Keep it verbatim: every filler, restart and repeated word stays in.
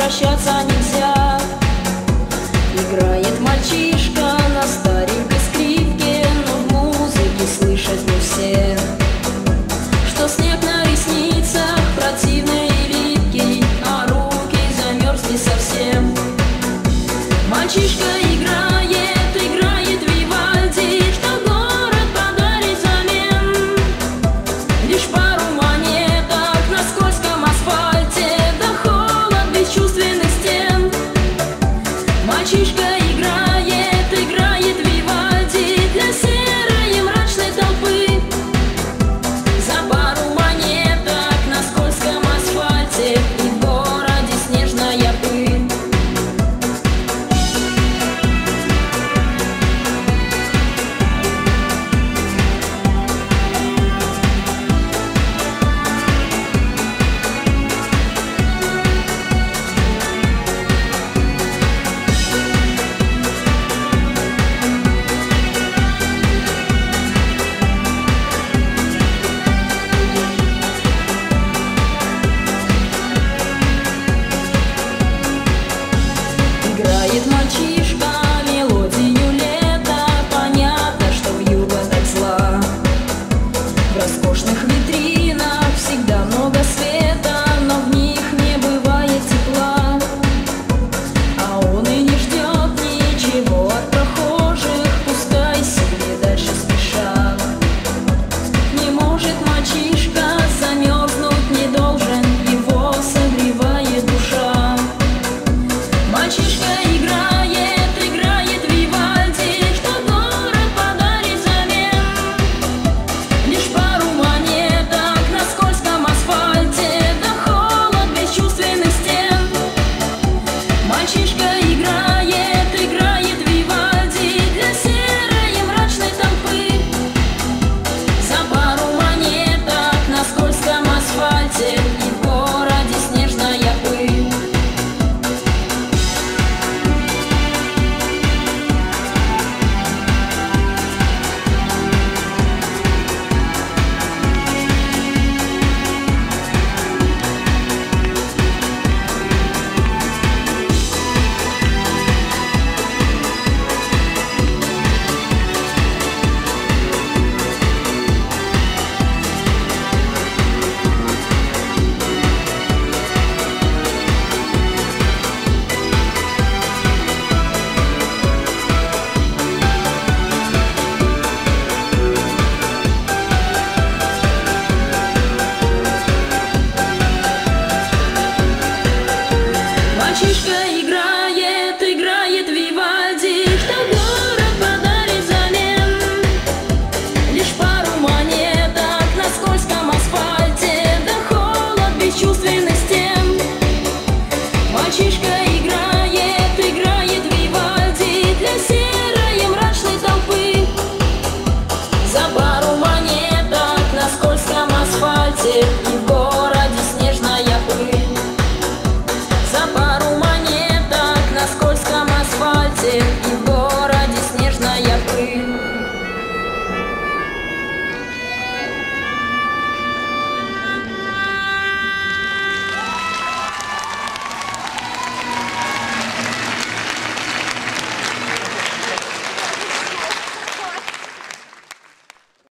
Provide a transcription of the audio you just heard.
прощаться нельзя. Играет мальчишка на старенькой скрипке, но в музыке слышать не все, что снег на ресницах противный и липкий, а руки замерзли совсем. Мальчишка играет, играет Вивальди, что город подарит взамен. Лишь пару монеток на скользком асфальте, да холод бесчувственных стен. Мальчишка играет, играет Вивальди для серой и мрачной толпы. За пару монеток на скользком асфальте и в городе снежная пыль. Играет мальчишка мелодию лета, понятно, что вьюга так зла. В роскошных витринах всегда много света, но в них не бывает тепла. А он и не ждет ничего от прохожих, пускай себе дальше спешат. Не может мальчишка замерзнуть, не должен, его согревает душа. Мальчишка играет, играет Вивальди, что город подарит взамен. Лишь пару монеток на скользком асфальте, да холод бесчувственных стен. Мальчишка играет, играет Вивальди для серой и мрачной толпы. За пару монеток на скользком асфальте